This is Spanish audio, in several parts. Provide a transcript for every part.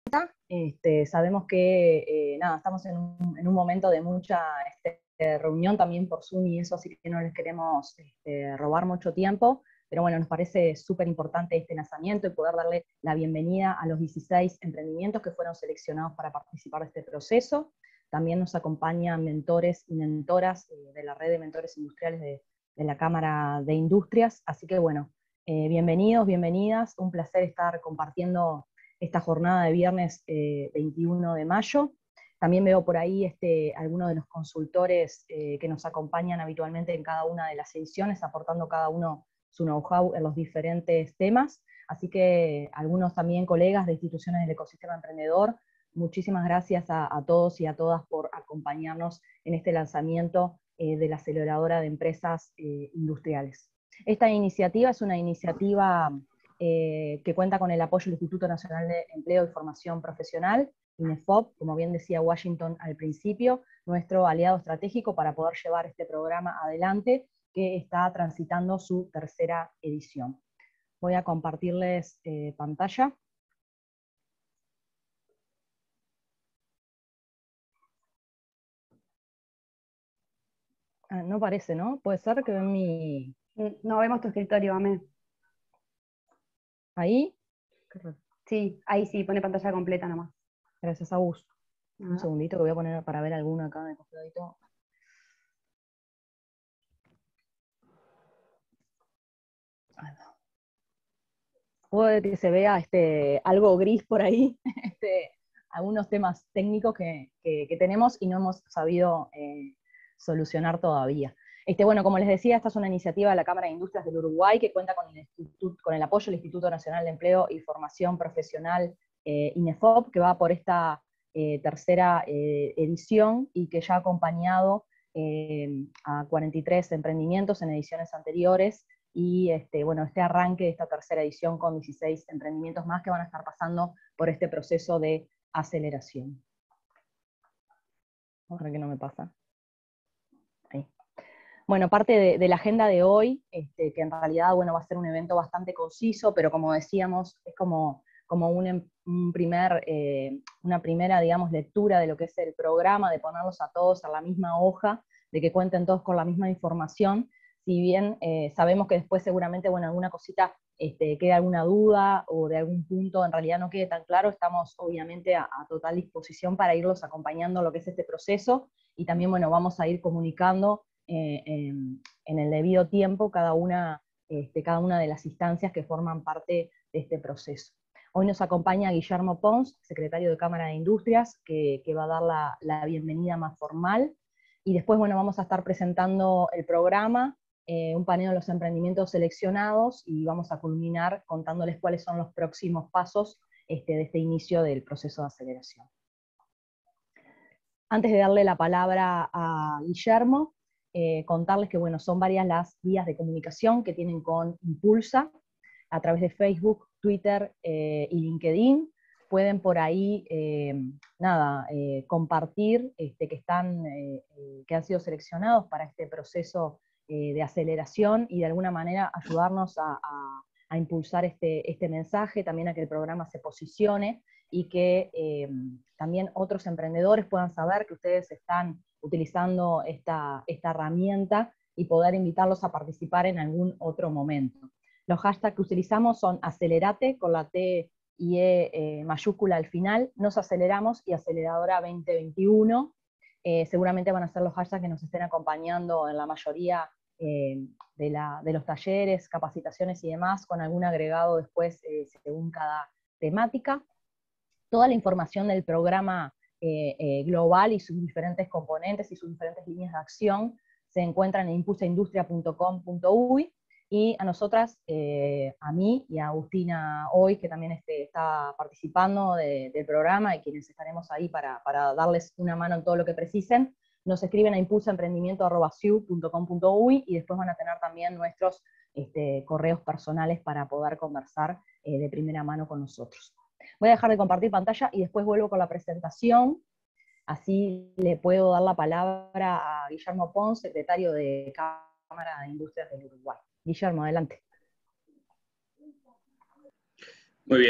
Sabemos que nada, estamos en un momento de mucha reunión también por Zoom y eso, así que no les queremos robar mucho tiempo, pero bueno, nos parece súper importante este lanzamiento y poder darle la bienvenida a los 16 emprendimientos que fueron seleccionados para participar de este proceso. También nos acompañan mentores y mentoras de la red de mentores industriales de la Cámara de Industrias, así que bueno, bienvenidos, bienvenidas, un placer estar compartiendo esta jornada de viernes 21 de mayo. También veo por ahí algunos de los consultores que nos acompañan habitualmente en cada una de las ediciones, aportando cada uno su know-how en los diferentes temas. Así que algunos también colegas de instituciones del ecosistema emprendedor, muchísimas gracias a todos y a todas por acompañarnos en este lanzamiento de la aceleradora de empresas industriales. Esta iniciativa es una iniciativa que cuenta con el apoyo del Instituto Nacional de Empleo y Formación Profesional, INEFOP, como bien decía Washington al principio, nuestro aliado estratégico para poder llevar este programa adelante, que está transitando su tercera edición. Voy a compartirles pantalla. No parece, ¿no? Puede ser que ven mi... No vemos tu escritorio, Amé. ¿Ahí? Sí, ahí sí, pone pantalla completa nomás. Gracias, Agus. Un segundito que voy a poner para ver alguno acá de costadito. Puede que se vea algo gris por ahí, algunos temas técnicos que tenemos y no hemos sabido solucionar todavía. Bueno, como les decía, esta es una iniciativa de la Cámara de Industrias del Uruguay que cuenta con el apoyo del Instituto Nacional de Empleo y Formación Profesional, INEFOP, que va por esta tercera edición y que ya ha acompañado a 43 emprendimientos en ediciones anteriores, y bueno, este arranque de esta tercera edición con 16 emprendimientos más que van a estar pasando por este proceso de aceleración. Ahora que no me pasa. Ahí. Bueno, parte de la agenda de hoy, que en realidad bueno, va a ser un evento bastante conciso, pero como decíamos, es como una primera, digamos, lectura de lo que es el programa, de ponerlos a todos a la misma hoja, de que cuenten todos con la misma información. Si bien sabemos que después seguramente, bueno, alguna cosita quede alguna duda o de algún punto en realidad no quede tan claro, estamos obviamente a total disposición para irlos acompañando en lo que es este proceso, y también, bueno, vamos a ir comunicando en el debido tiempo cada una de las instancias que forman parte de este proceso. Hoy nos acompaña Guillermo Pons, secretario de Cámara de Industrias, que va a dar la bienvenida más formal, y después, bueno, vamos a estar presentando el programa, un panel de los emprendimientos seleccionados, y vamos a culminar contándoles cuáles son los próximos pasos de este inicio del proceso de aceleración. Antes de darle la palabra a Guillermo, contarles que bueno, son varias las vías de comunicación que tienen con Impulsa, a través de Facebook, Twitter y LinkedIn. Pueden por ahí compartir que han sido seleccionados para este proceso de aceleración, y de alguna manera ayudarnos a impulsar este mensaje, también a que el programa se posicione, y que también otros emprendedores puedan saber que ustedes están utilizando esta herramienta, y poder invitarlos a participar en algún otro momento. Los hashtags que utilizamos son acelerate, con la T y E mayúscula al final, nos aceleramos y aceleradora 2021. Seguramente van a ser los hashtags que nos estén acompañando en la mayoría de los talleres, capacitaciones y demás, con algún agregado después según cada temática. Toda la información del programa global y sus diferentes componentes y sus diferentes líneas de acción se encuentran en impulsaindustria.com.uy, y a nosotras, a mí y a Agustina hoy, que también está participando del programa, y quienes estaremos ahí para darles una mano en todo lo que precisen, nos escriben a impulsaemprendimiento@siu.com.uy, y después van a tener también nuestros correos personales para poder conversar de primera mano con nosotros. Voy a dejar de compartir pantalla y después vuelvo con la presentación, así le puedo dar la palabra a Guillermo Pons, secretario de Cámara de Industrias del Uruguay. Guillermo, adelante. Muy bien,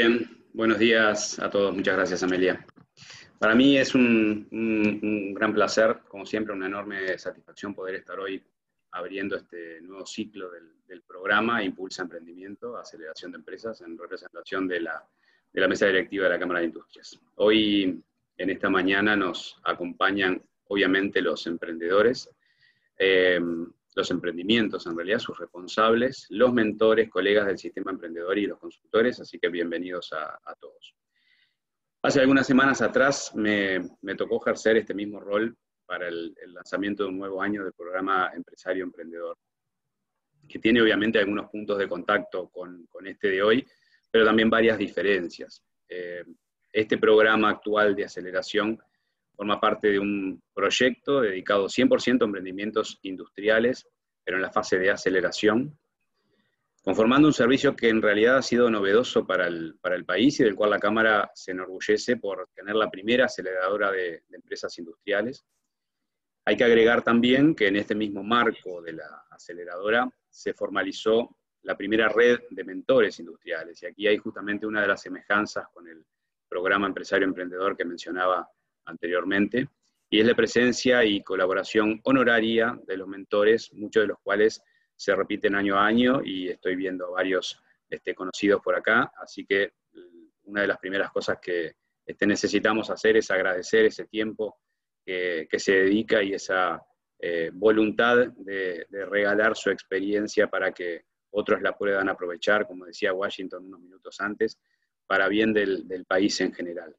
Buenos días a todos. Muchas gracias, Amelia. Para mí es un gran placer, como siempre, una enorme satisfacción poder estar hoy abriendo este nuevo ciclo del programa Impulsa Emprendimiento, Aceleración de Empresas, en representación de la mesa directiva de la Cámara de Industrias. Hoy, en esta mañana, nos acompañan, obviamente, los emprendedores, los emprendimientos, en realidad, sus responsables, los mentores, colegas del sistema emprendedor y los consultores, así que bienvenidos a todos. Hace algunas semanas atrás me tocó ejercer este mismo rol para el lanzamiento de un nuevo año del programa Empresario Emprendedor, que tiene obviamente algunos puntos de contacto con este de hoy, pero también varias diferencias. Este programa actual de aceleración forma parte de un proyecto dedicado 100% a emprendimientos industriales, pero en la fase de aceleración, conformando un servicio que en realidad ha sido novedoso para el país y del cual la Cámara se enorgullece por tener la primera aceleradora de empresas industriales. Hay que agregar también que en este mismo marco de la aceleradora se formalizó la primera red de mentores industriales, y aquí hay justamente una de las semejanzas con el programa Empresario Emprendedor que mencionaba anteriormente, y es la presencia y colaboración honoraria de los mentores, muchos de los cuales se repiten año a año, y estoy viendo a varios conocidos por acá, así que una de las primeras cosas que necesitamos hacer es agradecer ese tiempo que se dedica y esa voluntad de regalar su experiencia para que otros la puedan aprovechar, como decía Washington unos minutos antes, para bien del país en general.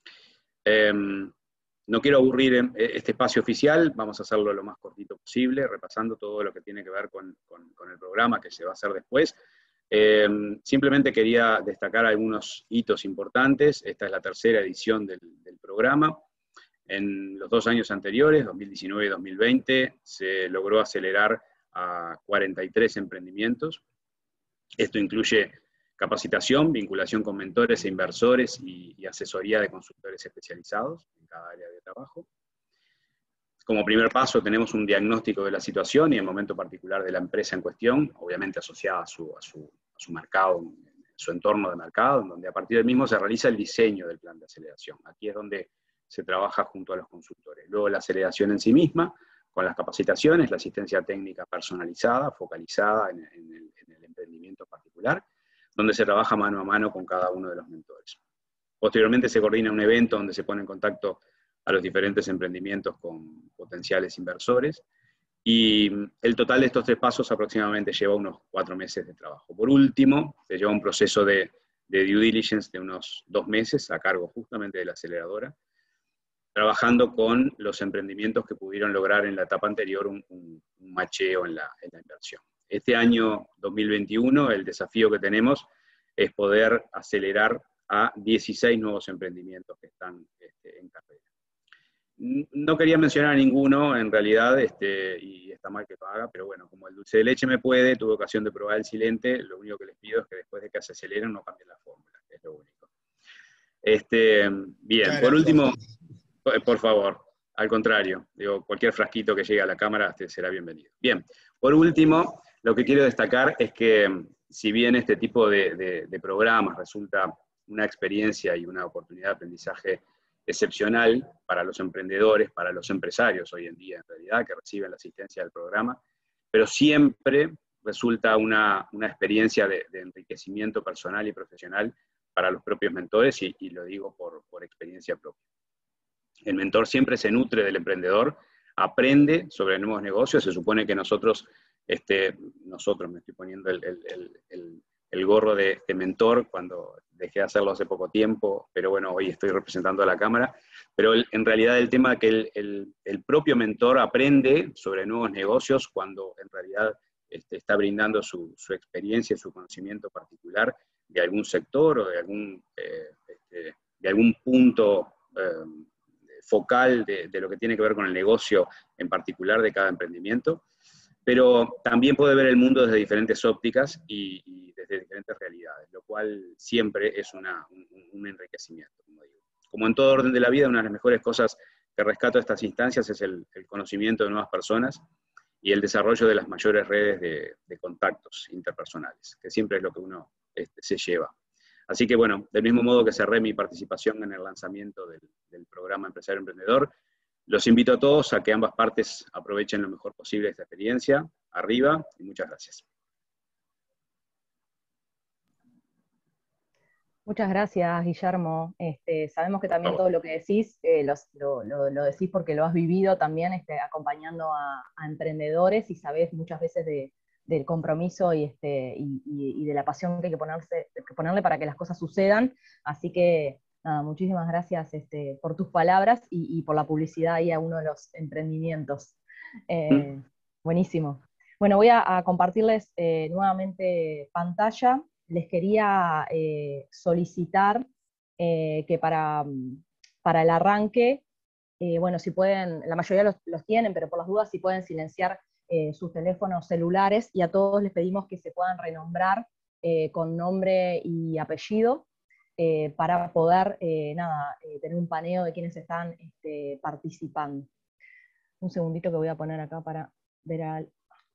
No quiero aburrir este espacio oficial, vamos a hacerlo lo más cortito posible, repasando todo lo que tiene que ver con el programa que se va a hacer después. Simplemente quería destacar algunos hitos importantes. Esta es la tercera edición del programa. En los 2 años anteriores, 2019 y 2020, se logró acelerar a 43 emprendimientos. Esto incluye capacitación, vinculación con mentores e inversores y asesoría de consultores especializados en cada área de trabajo. Como primer paso tenemos un diagnóstico de la situación y el momento particular de la empresa en cuestión, obviamente asociada a su mercado, su entorno de mercado, en donde a partir del mismo se realiza el diseño del plan de aceleración. Aquí es donde se trabaja junto a los consultores. Luego la aceleración en sí misma, con las capacitaciones, la asistencia técnica personalizada, focalizada en el emprendimiento particular, donde se trabaja mano a mano con cada uno de los mentores. Posteriormente se coordina un evento donde se pone en contacto a los diferentes emprendimientos con potenciales inversores, y el total de estos 3 pasos aproximadamente lleva unos 4 meses de trabajo. Por último, se lleva un proceso de due diligence de unos 2 meses a cargo justamente de la aceleradora, trabajando con los emprendimientos que pudieron lograr en la etapa anterior un macheo en la inversión. Este año 2021, el desafío que tenemos es poder acelerar a 16 nuevos emprendimientos que están en carrera. No quería mencionar a ninguno, en realidad, y está mal que lo haga, pero bueno, como el dulce de leche me puede, tuve ocasión de probar el silente, lo único que les pido es que después de que se aceleren no cambien la fórmula, que es lo único. Bien, por último, por favor, al contrario, digo, cualquier frasquito que llegue a la cámara será bienvenido. Bien, por último, lo que quiero destacar es que si bien este tipo de programas resulta una experiencia y una oportunidad de aprendizaje excepcional para los emprendedores, para los empresarios hoy en día en realidad, que reciben la asistencia del programa, pero siempre resulta una experiencia de enriquecimiento personal y profesional para los propios mentores, y lo digo por experiencia propia. El mentor siempre se nutre del emprendedor, aprende sobre nuevos negocios. Se supone que nosotros me estoy poniendo el gorro de mentor cuando dejé de hacerlo hace poco tiempo, pero bueno, hoy estoy representando a la Cámara. Pero en realidad el tema es que el propio mentor aprende sobre nuevos negocios cuando en realidad está brindando su experiencia, su conocimiento particular de algún sector o de algún punto focal de lo que tiene que ver con el negocio en particular de cada emprendimiento, pero también puede ver el mundo desde diferentes ópticas y desde diferentes realidades, lo cual siempre es un enriquecimiento, como digo. Como en todo orden de la vida, una de las mejores cosas que rescato de estas instancias es el conocimiento de nuevas personas y el desarrollo de las mayores redes de contactos interpersonales, que siempre es lo que uno se lleva. Así que bueno, del mismo modo que cerré mi participación en el lanzamiento del programa Empresario Emprendedor, los invito a todos a que ambas partes aprovechen lo mejor posible esta experiencia. Arriba, y muchas gracias. Muchas gracias, Guillermo. Sabemos que también todo lo que decís, lo decís porque lo has vivido también acompañando a emprendedores, y sabés muchas veces del compromiso y de la pasión que hay que ponerle para que las cosas sucedan. Así que nada, muchísimas gracias por tus palabras y por la publicidad ahí a uno de los emprendimientos. Buenísimo. Bueno, voy a compartirles nuevamente pantalla. Les quería solicitar que para el arranque, bueno, si pueden, la mayoría los tienen, pero por las dudas, si pueden silenciar sus teléfonos celulares, y a todos les pedimos que se puedan renombrar con nombre y apellido para poder, tener un paneo de quienes están participando. Un segundito que voy a poner acá para ver al...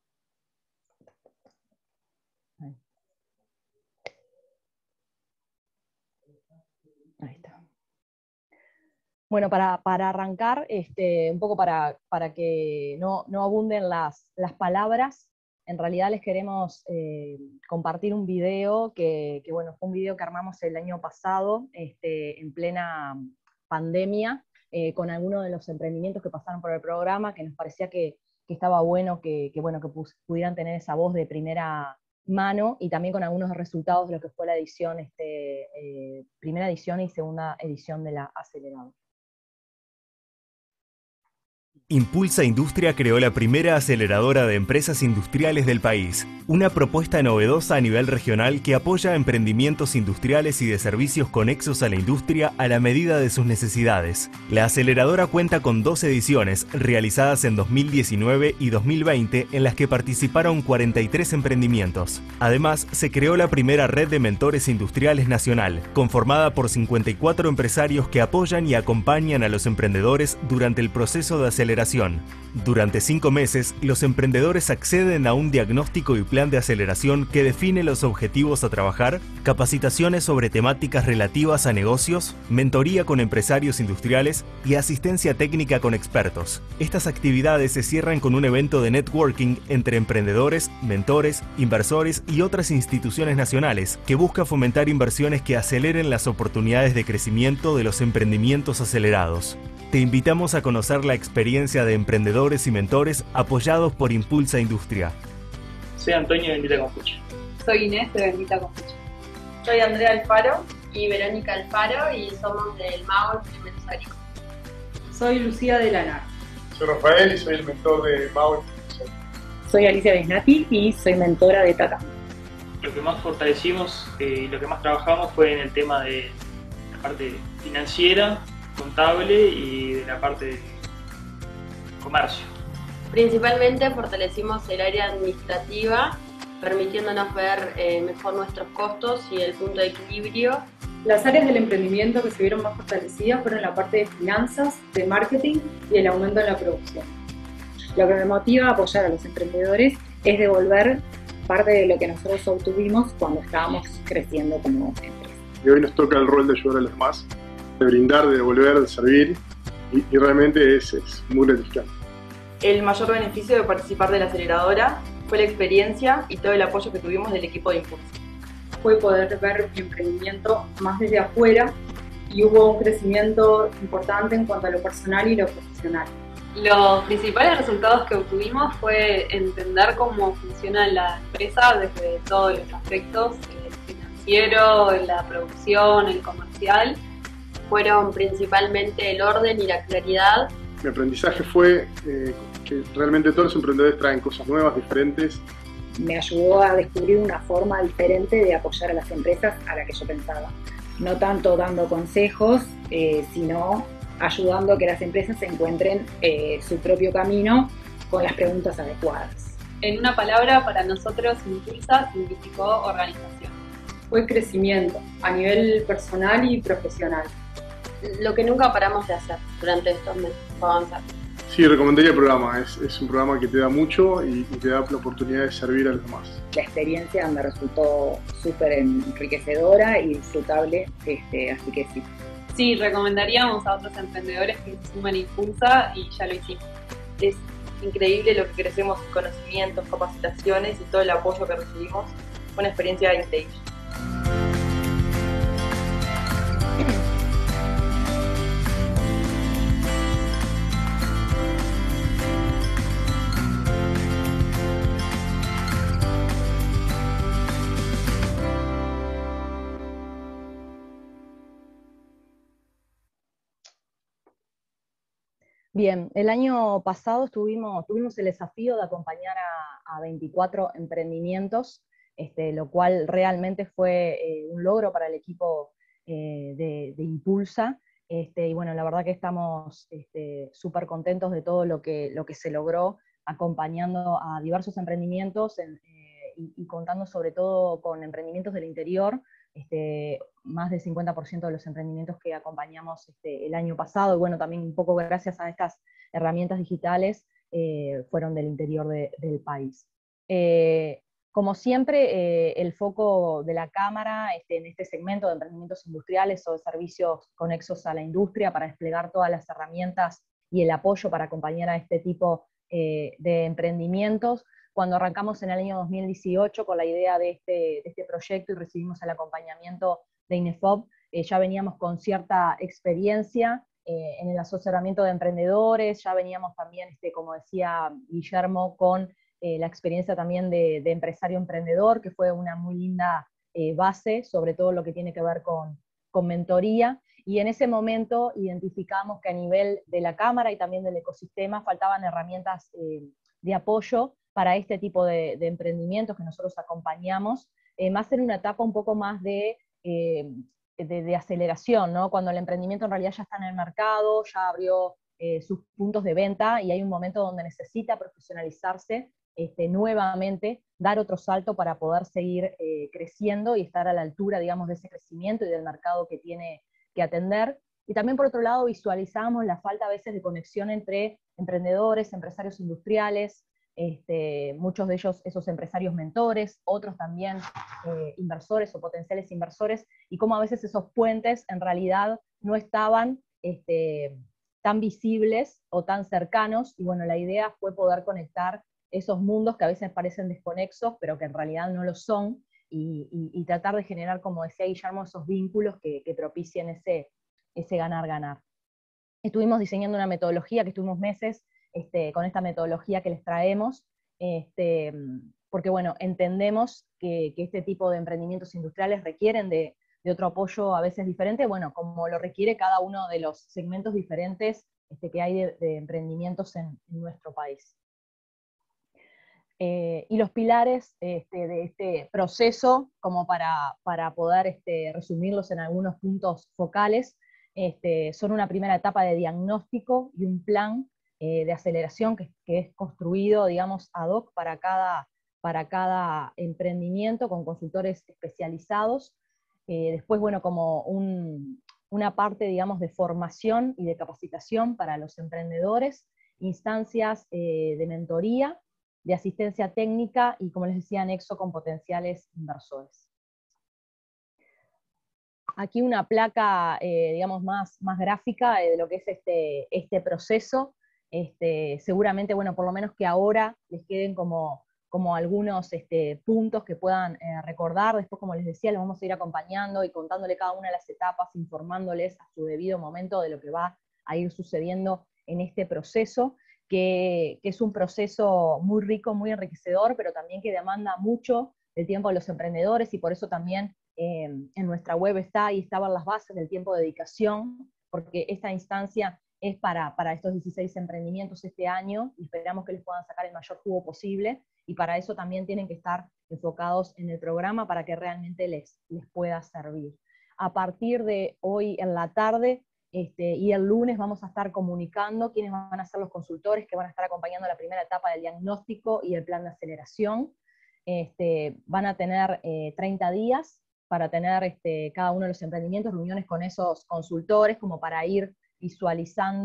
Ahí está. Bueno, para arrancar, un poco para que no abunden las palabras, en realidad les queremos compartir un video que bueno, fue un video que armamos el año pasado, en plena pandemia, con algunos de los emprendimientos que pasaron por el programa, que nos parecía que estaba bueno que pudieran tener esa voz de primera mano, y también con algunos resultados de lo que fue la edición, primera edición y segunda edición de la Aceleradora. Impulsa Industria creó la primera aceleradora de empresas industriales del país, una propuesta novedosa a nivel regional que apoya emprendimientos industriales y de servicios conexos a la industria a la medida de sus necesidades. La aceleradora cuenta con 2 ediciones, realizadas en 2019 y 2020, en las que participaron 43 emprendimientos. Además, se creó la primera red de mentores industriales nacional, conformada por 54 empresarios que apoyan y acompañan a los emprendedores durante el proceso de aceleración. Durante 5 meses, los emprendedores acceden a un diagnóstico y plan de aceleración que define los objetivos a trabajar, capacitaciones sobre temáticas relativas a negocios, mentoría con empresarios industriales y asistencia técnica con expertos. Estas actividades se cierran con un evento de networking entre emprendedores, mentores, inversores y otras instituciones nacionales que busca fomentar inversiones que aceleren las oportunidades de crecimiento de los emprendimientos acelerados. Te invitamos a conocer la experiencia de emprendedores y mentores apoyados por Impulsa Industria. Soy Antonio de Bendita Compucha. Soy Inés de Bendita Compucha. Soy Andrea Alfaro y Verónica Alfaro, y somos del MAO Experimentos Agrícolas. Soy Lucía de Lanar. Soy Rafael y soy el mentor de MAO. Soy Alicia Besnati y soy mentora de Tata. Lo que más fortalecimos y lo que más trabajamos fue en el tema de la parte financiera, contable y de la parte de comercio. Principalmente fortalecimos el área administrativa, permitiéndonos ver mejor nuestros costos y el punto de equilibrio. Las áreas del emprendimiento que se vieron más fortalecidas fueron la parte de finanzas, de marketing y el aumento en la producción. Lo que me motiva a apoyar a los emprendedores es devolver parte de lo que nosotros obtuvimos cuando estábamos creciendo como empresa. Y hoy nos toca el rol de ayudar a los demás, de brindar, de devolver, de servir, y realmente es muy gratificante. El mayor beneficio de participar de la aceleradora fue la experiencia y todo el apoyo que tuvimos del equipo de Impulsa. Fue poder ver mi emprendimiento más desde afuera, y hubo un crecimiento importante en cuanto a lo personal y lo profesional. Los principales resultados que obtuvimos fue entender cómo funciona la empresa desde todos los aspectos, el financiero, la producción, el comercial. Fueron principalmente el orden y la claridad. Mi aprendizaje fue que realmente todos los emprendedores traen cosas nuevas, diferentes. Me ayudó a descubrir una forma diferente de apoyar a las empresas a la que yo pensaba. No tanto dando consejos, sino ayudando a que las empresas encuentren su propio camino con las preguntas adecuadas. En una palabra, para nosotros Impulsa significó organización. Fue crecimiento a nivel personal y profesional. Lo que nunca paramos de hacer durante estos meses fue avanzar. Sí, recomendaría el programa. Es un programa que te da mucho y te da la oportunidad de servir a los demás. La experiencia me resultó súper enriquecedora y disfrutable, así que sí. Sí, recomendaríamos a otros emprendedores que se sumen a Impulsa y ya lo hicimos. Es increíble lo que crecemos en conocimientos, capacitaciones y todo el apoyo que recibimos. Fue una experiencia increíble. Bien, el año pasado tuvimos el desafío de acompañar a 24 emprendimientos, lo cual realmente fue un logro para el equipo de Impulsa. Y bueno, la verdad que estamos súper contentos de todo lo que se logró acompañando a diversos emprendimientos y contando sobre todo con emprendimientos del interior. Más del 50% de los emprendimientos que acompañamos el año pasado, y bueno, también un poco gracias a estas herramientas digitales, fueron del interior del país. Como siempre, el foco de la Cámara en este segmento de emprendimientos industriales o de servicios conexos a la industria para desplegar todas las herramientas y el apoyo para acompañar a este tipo de emprendimientos. Cuando arrancamos en el año 2018 con la idea de este proyecto y recibimos el acompañamiento de INEFOP, ya veníamos con cierta experiencia en el asesoramiento de emprendedores, ya veníamos también, como decía Guillermo, con la experiencia también de empresario emprendedor, que fue una muy linda base, sobre todo lo que tiene que ver con mentoría, y en ese momento identificamos que a nivel de la Cámara y también del ecosistema faltaban herramientas de apoyo para este tipo de emprendimientos que nosotros acompañamos, más en una etapa un poco más de aceleración, ¿no? Cuando el emprendimiento en realidad ya está en el mercado, ya abrió sus puntos de venta y hay un momento donde necesita profesionalizarse nuevamente, dar otro salto para poder seguir creciendo y estar a la altura, digamos, de ese crecimiento y del mercado que tiene que atender. Y también, por otro lado, visualizamos la falta a veces de conexión entre emprendedores, empresarios industriales, muchos de ellos esos empresarios mentores, otros también inversores o potenciales inversores, y cómo a veces esos puentes en realidad no estaban tan visibles o tan cercanos, y bueno, la idea fue poder conectar esos mundos que a veces parecen desconexos, pero que en realidad no lo son, y tratar de generar, como decía Guillermo, esos vínculos que propicien ese ganar-ganar. Estuvimos diseñando una metodología que estuvimos meses con esta metodología que les traemos, porque bueno, entendemos que este tipo de emprendimientos industriales requieren de otro apoyo a veces diferente, bueno, como lo requiere cada uno de los segmentos diferentes que hay de emprendimientos en nuestro país. Y los pilares de este proceso, como para poder resumirlos en algunos puntos focales, son una primera etapa de diagnóstico y un plan de aceleración que es construido, digamos, ad hoc para cada emprendimiento con consultores especializados. Después, bueno, como una parte, digamos, de formación y de capacitación para los emprendedores, instancias de mentoría, de asistencia técnica y, como les decía, nexo con potenciales inversores. Aquí una placa, digamos, más gráfica de lo que es este proceso. Seguramente, bueno, por lo menos que ahora les queden como algunos puntos que puedan recordar. Después, como les decía, los vamos a ir acompañando y contándole cada una de las etapas, informándoles a su debido momento de lo que va a ir sucediendo en este proceso, que es un proceso muy rico, muy enriquecedor, pero también que demanda mucho el tiempo de los emprendedores, y por eso también en nuestra web estaban las bases del tiempo de dedicación, porque esta instancia es para estos 16 emprendimientos este año, y esperamos que les puedan sacar el mayor jugo posible, y para eso también tienen que estar enfocados en el programa para que realmente les pueda servir. A partir de hoy en la tarde, y el lunes vamos a estar comunicando quiénes van a ser los consultores que van a estar acompañando la primera etapa del diagnóstico y el plan de aceleración. Van a tener 30 días para tener cada uno de los emprendimientos, reuniones con esos consultores, como para ir visualizando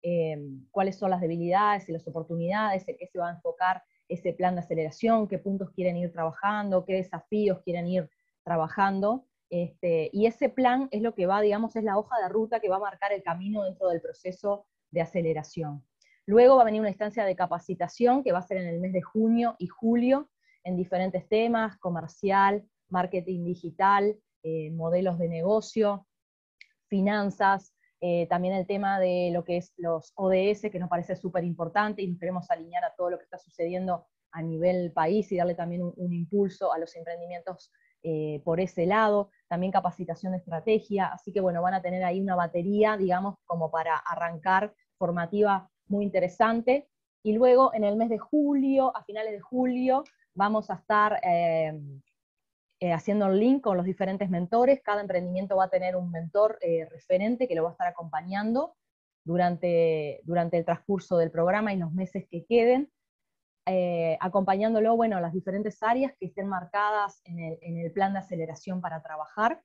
cuáles son las debilidades y las oportunidades, en qué se va a enfocar ese plan de aceleración, qué puntos quieren ir trabajando, qué desafíos quieren ir trabajando. Y ese plan es lo que va, digamos, es la hoja de ruta que va a marcar el camino dentro del proceso de aceleración. Luego va a venir una instancia de capacitación que va a ser en el mes de junio y julio, en diferentes temas: comercial, marketing digital, modelos de negocio, finanzas, también el tema de lo que es los ODS, que nos parece súper importante y nos queremos alinear a todo lo que está sucediendo a nivel país y darle también un impulso a los emprendimientos por ese lado. También capacitación de estrategia, así que bueno, van a tener ahí una batería, digamos, como para arrancar formativa muy interesante. Y luego en el mes de julio, a finales de julio, vamos a estar haciendo el link con los diferentes mentores. Cada emprendimiento va a tener un mentor referente que lo va a estar acompañando durante el transcurso del programa y los meses que queden, acompañándolo, bueno, a las diferentes áreas que estén marcadas en el plan de aceleración para trabajar.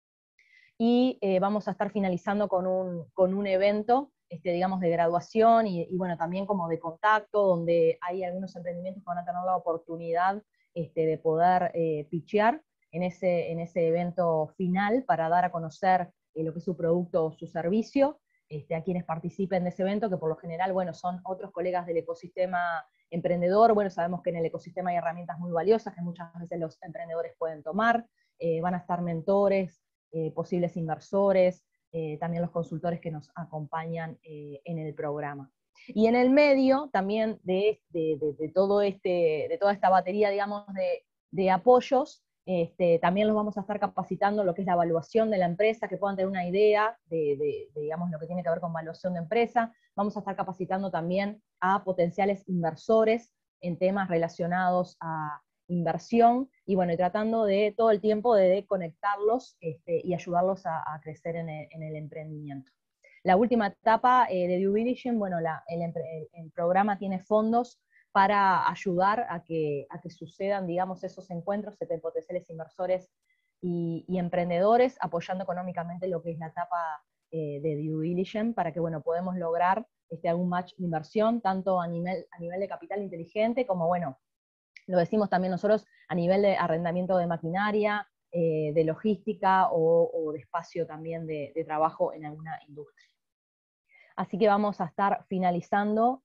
Y vamos a estar finalizando con un evento, digamos, de graduación y bueno, también como de contacto, donde hay algunos emprendimientos que van a tener la oportunidad de poder pitchear en ese evento final para dar a conocer lo que es su producto o su servicio a quienes participen de ese evento, que por lo general, bueno, son otros colegas del ecosistema emprendedor. Bueno, sabemos que en el ecosistema hay herramientas muy valiosas que muchas veces los emprendedores pueden tomar. Van a estar mentores, posibles inversores, también los consultores que nos acompañan en el programa. Y en el medio también de toda esta batería, digamos, de apoyos, también los vamos a estar capacitando en lo que es la evaluación de la empresa, que puedan tener una idea de digamos, lo que tiene que ver con evaluación de empresa. Vamos a estar capacitando también a potenciales inversores en temas relacionados a inversión, y bueno, y tratando de todo el tiempo de conectarlos y ayudarlos a crecer en el emprendimiento. La última etapa de Due Diligence, bueno, el programa tiene fondos para ayudar a que sucedan, digamos, esos encuentros entre potenciales inversores y emprendedores, apoyando económicamente lo que es la etapa de Due Diligence, para que, bueno, podemos lograr algún match de inversión, tanto a nivel de capital inteligente, como, bueno, lo decimos también nosotros, a nivel de arrendamiento de maquinaria, de logística o de espacio también de trabajo en alguna industria. Así que vamos a estar finalizando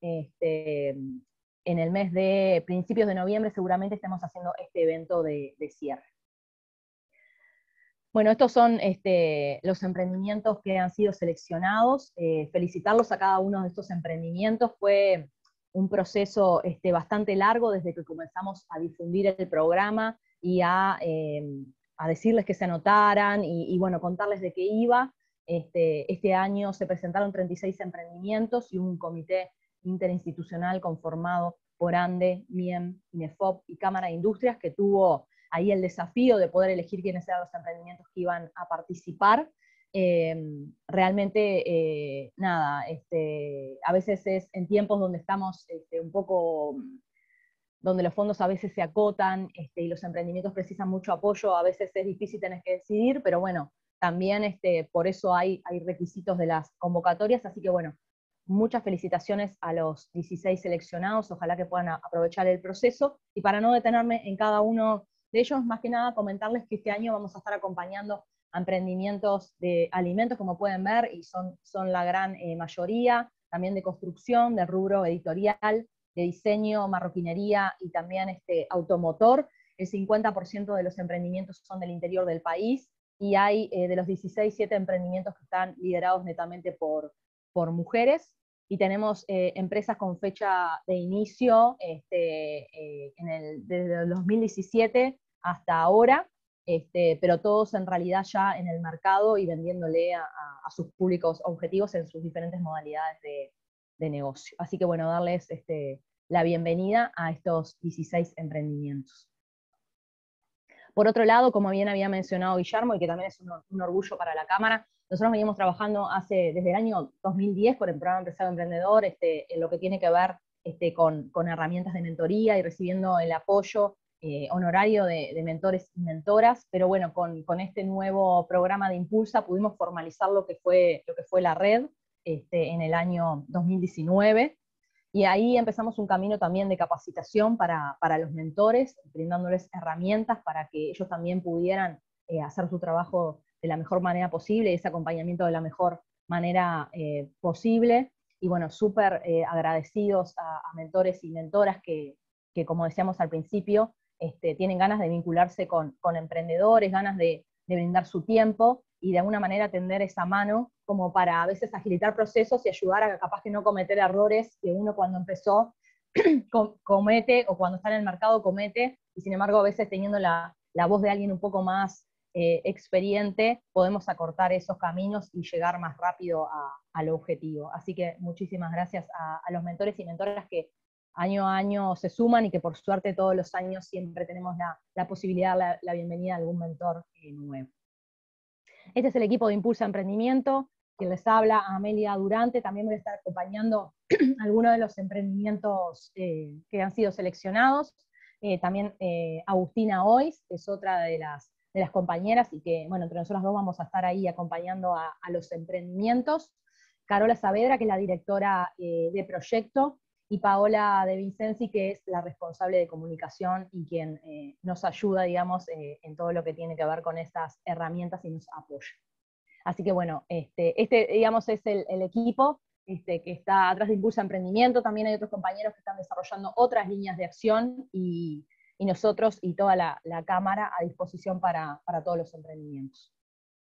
en el mes de principios de noviembre, seguramente estemos haciendo este evento de cierre. Bueno, estos son los emprendimientos que han sido seleccionados. Felicitarlos a cada uno de estos emprendimientos. Fue un proceso bastante largo desde que comenzamos a difundir el programa y a decirles que se anotaran y bueno, contarles de qué iba. Este año se presentaron 36 emprendimientos y un comité interinstitucional conformado por ANDE, MIEM, INEFOP y Cámara de Industrias, que tuvo ahí el desafío de poder elegir quiénes eran los emprendimientos que iban a participar. Realmente, nada, a veces es en tiempos donde estamos un poco, donde los fondos a veces se acotan y los emprendimientos precisan mucho apoyo, a veces es difícil tener que decidir, pero bueno, también por eso hay requisitos de las convocatorias, así que bueno, muchas felicitaciones a los 16 seleccionados, ojalá que puedan aprovechar el proceso, y para no detenerme en cada uno de ellos, más que nada comentarles que este año vamos a estar acompañando a emprendimientos de alimentos, como pueden ver, y son la gran mayoría, también de construcción, de rubro editorial, de diseño, marroquinería y también automotor. El 50% de los emprendimientos son del interior del país, y hay de los 16, 7 emprendimientos que están liderados netamente por mujeres, y tenemos empresas con fecha de inicio desde el 2017 hasta ahora, pero todos en realidad ya en el mercado y vendiéndole a sus públicos objetivos en sus diferentes modalidades de negocio. Así que bueno, darles la bienvenida a estos 16 emprendimientos. Por otro lado, como bien había mencionado Guillermo, y que también es un orgullo para la Cámara, nosotros venimos trabajando desde el año 2010 con el programa Empresario Emprendedor, en lo que tiene que ver con herramientas de mentoría y recibiendo el apoyo honorario de mentores y mentoras, pero bueno, con este nuevo programa de Impulsa pudimos formalizar lo que fue la red, en el año 2019, y ahí empezamos un camino también de capacitación para los mentores, brindándoles herramientas para que ellos también pudieran hacer su trabajo de la mejor manera posible, ese acompañamiento de la mejor manera posible. Y bueno, súper agradecidos a mentores y mentoras que, como decíamos al principio, tienen ganas de vincularse con emprendedores, ganas de brindar su tiempo y de alguna manera tender esa mano como para a veces agilitar procesos y ayudar a capaz que no cometer errores que uno cuando empezó comete, o cuando está en el mercado comete, y sin embargo a veces teniendo la voz de alguien un poco más experiente, podemos acortar esos caminos y llegar más rápido al objetivo. Así que muchísimas gracias a los mentores y mentoras que año a año se suman y que por suerte todos los años siempre tenemos la posibilidad, la bienvenida a algún mentor nuevo. Este es el equipo de Impulsa Emprendimiento, que les habla Amelia Durante. También voy a estar acompañando algunos de los emprendimientos que han sido seleccionados. También Agustina Ois, que es otra de las compañeras, y que, bueno, entre nosotros dos vamos a estar ahí acompañando a los emprendimientos. Carola Saavedra, que es la directora de proyecto, y Paola De Vincenzi, que es la responsable de comunicación y quien nos ayuda, digamos, en todo lo que tiene que ver con estas herramientas y nos apoya. Así que bueno, digamos, es el equipo que está atrás de Impulsa Emprendimiento. También hay otros compañeros que están desarrollando otras líneas de acción, y nosotros y toda la Cámara a disposición para todos los emprendimientos.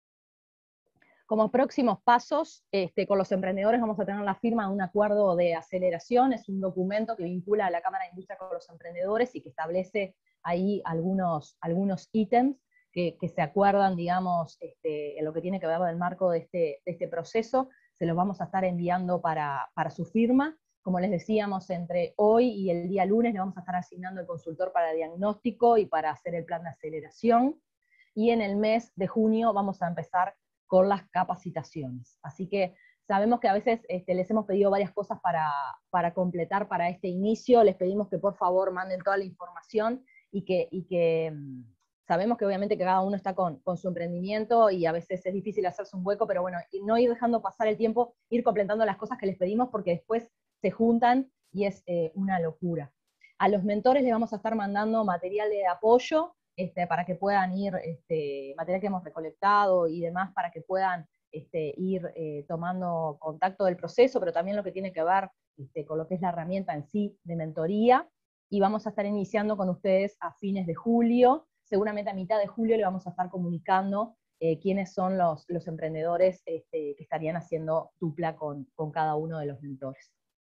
Como próximos pasos, con los emprendedores vamos a tener la firma de un acuerdo de aceleración. Es un documento que vincula a la Cámara de Industria con los emprendedores y que establece ahí algunos ítems que se acuerdan, digamos, en lo que tiene que ver del marco de este proceso. Se los vamos a estar enviando para su firma. Como les decíamos, entre hoy y el día lunes le vamos a estar asignando el consultor para diagnóstico y para hacer el plan de aceleración. Y en el mes de junio vamos a empezar con las capacitaciones. Así que sabemos que a veces les hemos pedido varias cosas para completar para este inicio. Les pedimos que por favor manden toda la información y que sabemos que obviamente que cada uno está con su emprendimiento y a veces es difícil hacerse un hueco, pero bueno, no ir dejando pasar el tiempo, ir completando las cosas que les pedimos, porque después se juntan y es una locura. A los mentores les vamos a estar mandando material de apoyo, para que puedan ir, material que hemos recolectado y demás, para que puedan ir tomando contacto del proceso, pero también lo que tiene que ver con lo que es la herramienta en sí de mentoría, y vamos a estar iniciando con ustedes a fines de julio. Seguramente a mitad de julio le vamos a estar comunicando quiénes son los emprendedores que estarían haciendo dupla con cada uno de los mentores.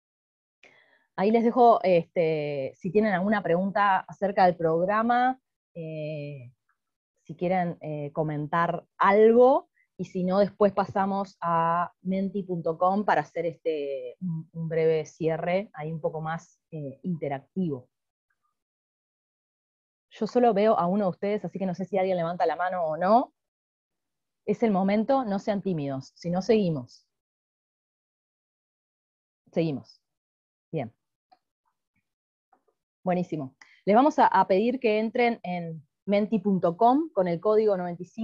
Ahí les dejo, si tienen alguna pregunta acerca del programa, si quieren comentar algo, y si no, después pasamos a menti.com para hacer un breve cierre, ahí un poco más interactivo. Yo solo veo a uno de ustedes, así que no sé si alguien levanta la mano o no. Es el momento, no sean tímidos, si no seguimos. Seguimos. Bien. Buenísimo. Les vamos a pedir que entren en menti.com con el código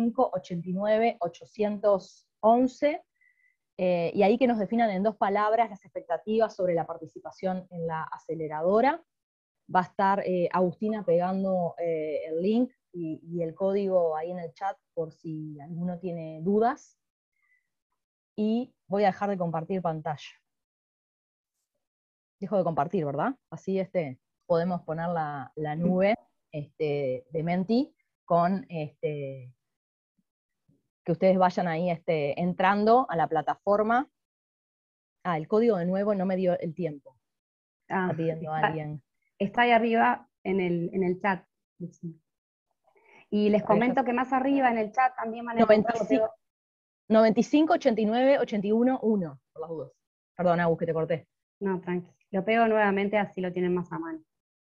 9589-811, y ahí que nos definan en 2 palabras las expectativas sobre la participación en la aceleradora. Va a estar Agustina pegando el link y el código ahí en el chat por si alguno tiene dudas. Y voy a dejar de compartir pantalla. Dejo de compartir, ¿verdad? Así podemos poner la nube de Menti con que ustedes vayan ahí entrando a la plataforma. El código de nuevo no me dio el tiempo. Está pidiendo a alguien. Está ahí arriba en el chat. Y les comento que más arriba en el chat también van a encontrar 95 89 81 1, por las dudas. Perdón, Agus, que te corté. No, tranqui. Lo pego nuevamente, así lo tienen más a mano.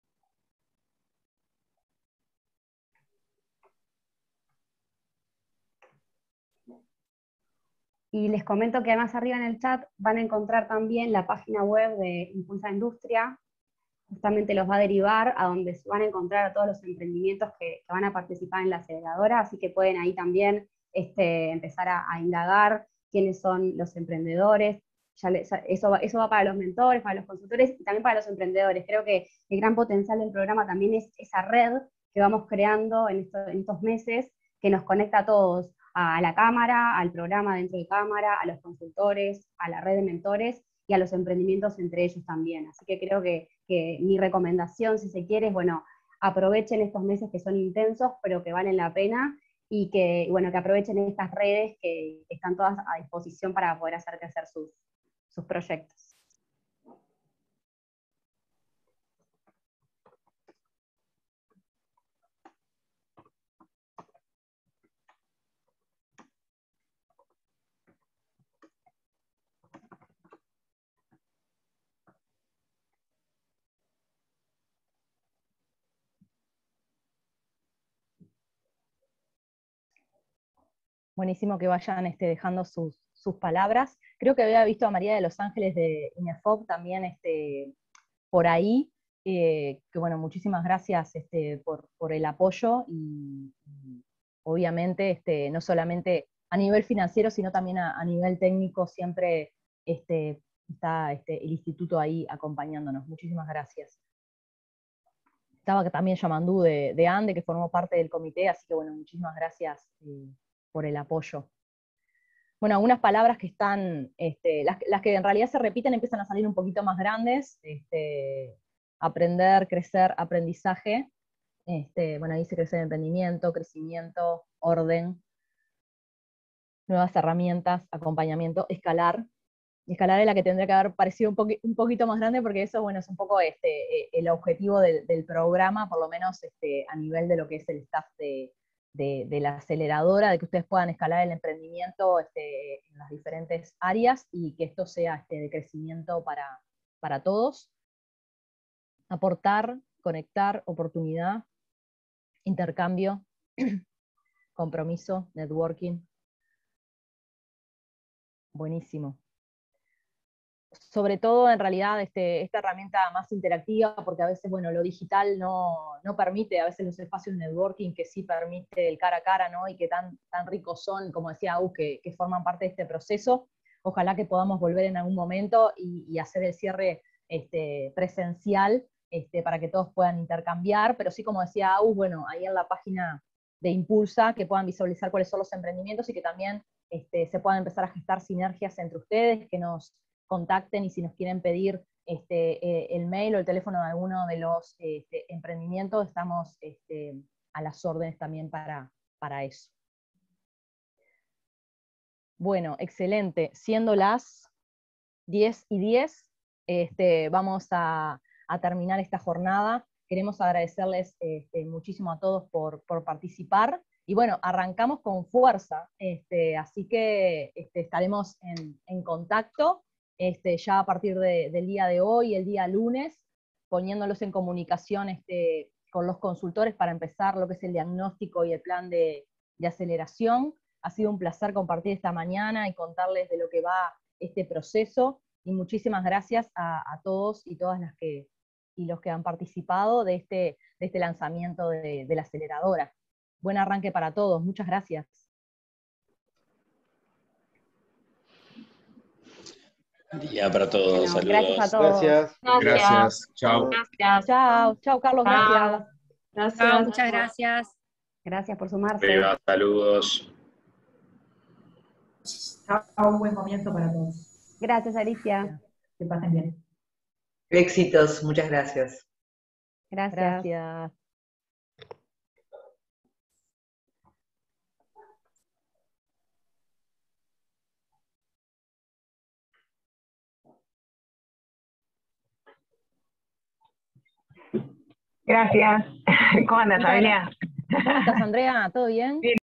Y les comento que más arriba en el chat van a encontrar también la página web de Impulsa Industria. Justamente los va a derivar a donde van a encontrar a todos los emprendimientos que van a participar en la aceleradora, así que pueden ahí también empezar a indagar quiénes son los emprendedores, eso va para los mentores, para los consultores y también para los emprendedores. Creo que el gran potencial del programa también es esa red que vamos creando en estos meses, que nos conecta a todos, a la cámara, al programa dentro de cámara, a los consultores, a la red de mentores y a los emprendimientos entre ellos también. Así que creo que mi recomendación, si se quiere, es, bueno, aprovechen estos meses que son intensos, pero que valen la pena, y que aprovechen estas redes que están todas a disposición para poder hacer crecer sus proyectos. Buenísimo que vayan dejando sus palabras. Creo que había visto a María de los Ángeles de INEFOP también por ahí, que bueno, muchísimas gracias por el apoyo y obviamente no solamente a nivel financiero, sino también a nivel técnico, siempre está el instituto ahí acompañándonos. Muchísimas gracias. Estaba también Yamandú de ANDE, que formó parte del comité, así que bueno, muchísimas gracias por el apoyo. Bueno, algunas palabras que están, las que en realidad se repiten empiezan a salir un poquito más grandes, aprender, crecer, aprendizaje, bueno, dice crecer, emprendimiento, crecimiento, orden, nuevas herramientas, acompañamiento, escalar. Escalar es la que tendría que haber parecido un poquito más grande, porque eso, bueno, es un poco el objetivo del programa, por lo menos a nivel de lo que es el staff de la aceleradora, de que ustedes puedan escalar el emprendimiento en las diferentes áreas y que esto sea de crecimiento para todos. Aportar, conectar, oportunidad, intercambio, compromiso, networking. Buenísimo. Sobre todo, en realidad, esta herramienta más interactiva, porque a veces, bueno, lo digital no permite, a veces los espacios de networking que sí permite el cara a cara, ¿no? Y que tan ricos son, como decía Agus, que forman parte de este proceso. Ojalá que podamos volver en algún momento y hacer el cierre presencial, para que todos puedan intercambiar, pero sí, como decía Agus, bueno, ahí en la página de Impulsa, que puedan visualizar cuáles son los emprendimientos y que también se puedan empezar a gestar sinergias entre ustedes, que nos contacten, y si nos quieren pedir el mail o el teléfono de alguno de los emprendimientos, estamos a las órdenes también para eso. Bueno, excelente. Siendo las 10:10, vamos a terminar esta jornada. Queremos agradecerles muchísimo a todos por participar. Y bueno, arrancamos con fuerza, así que estaremos en contacto. Ya a partir del día de hoy, el día lunes, poniéndolos en comunicación con los consultores para empezar lo que es el diagnóstico y el plan de aceleración. Ha sido un placer compartir esta mañana y contarles de lo que va este proceso, y muchísimas gracias a todos y todas las y los que han participado de este lanzamiento de la aceleradora. Buen arranque para todos, muchas gracias. Día para todos, Bueno, saludos. gracias a todos. Gracias. Chao. Chao, Carlos, gracias. Gracias. Muchas gracias. Gracias por sumarse. Arriba, saludos. Chao, un buen comienzo para todos. Gracias, Alicia. Que pasen bien. Éxitos, muchas gracias. Gracias. Gracias. ¿Cómo andas, Amelia? ¿Cómo estás, Andrea? ¿Todo bien? Bien.